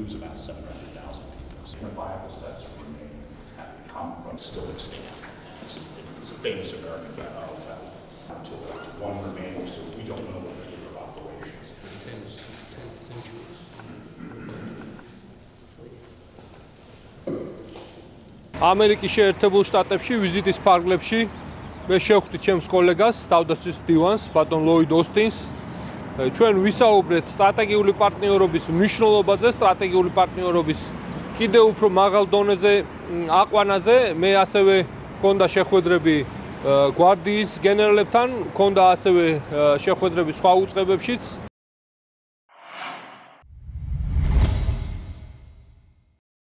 lose about 700,000 people. So the viable sets of remains that's had to come from still extant. It's a famous American hotel until there's one remaining, so we don't know what the year of operations. ამერიკის შეერთებულ შტატებში ვიზიტის ფარგლებში მე შევხვდი ჩემს კოლეგას, თავდაცვის დივანს, ბატონ ლოიდ ოსტინს. ჩვენ ვისაუბრეთ სტრატეგიული პარტნიორობის მნიშვნელობაზე, სტრატეგიული პარტნიორობის კიდევ უფრო მაღალ დონეზე აყვანაზე. მე ასევე მქონდა შეხვედრები გვარდიის გენერალებთან, მქონდა ასევე შეხვედრები სხვა უწყებებშიც.